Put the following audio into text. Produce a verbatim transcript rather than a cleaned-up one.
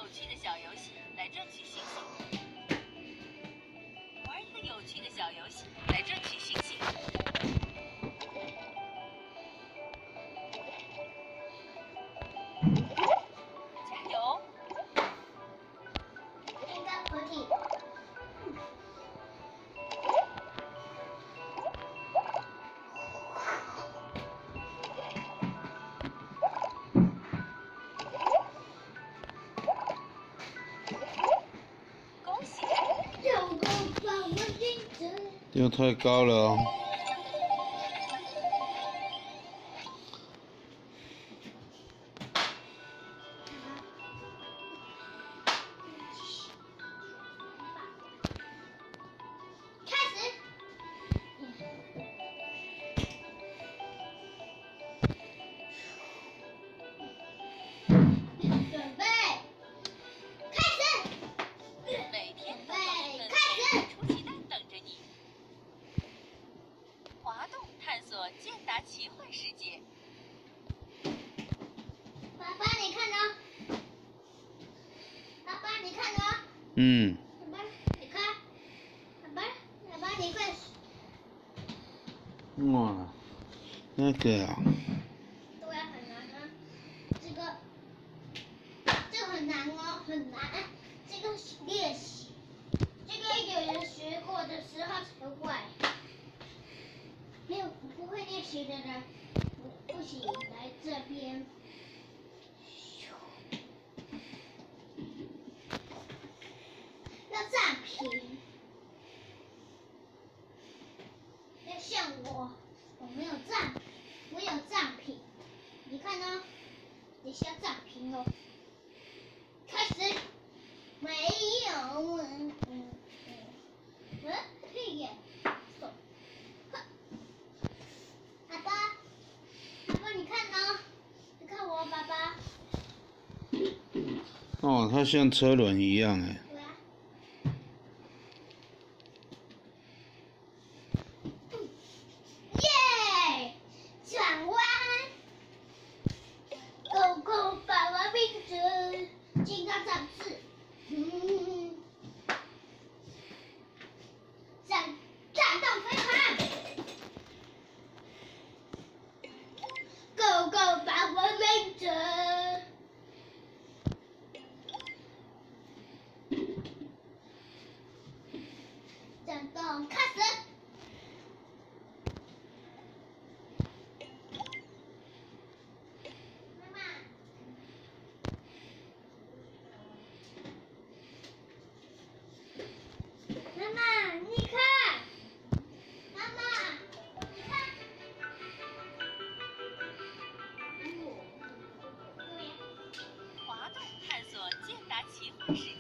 趣的小游戏来赚取星星。玩一个有趣的小游戏来赚取星星。加油！ 应该可以。 恭喜！ 有个把我盯着。 这个太高了哦。 开始。准备。开始。 每天都有一份出奇蛋等着你。滑动探索健达奇幻世界。 爸爸，你看呢？爸爸，你看呢？ 嗯。 爸爸，你看。爸爸，爸爸，你快。 哇，那个啊。 对啊，很难啊。这个，这个很难哦，很难。这个练习，这个有人学过的时候才会。没有不会练习的人，不不行，来这边。要站平，要像我，我没有站，我有站平。你看呢？等下站平哦。开始。没有，嗯嗯嗯，嗯，屁眼，手。爸爸，爸爸，你看呢？你看我，爸爸。 哦，它像车轮一样哎。 对啊。耶！转弯。狗狗把玩并着，金刚战士。嗯。战战斗飞盘。狗狗把我围着。战斗开始。妈妈。妈妈，你看。妈妈，你看。 滑动探索健达奇幻世界。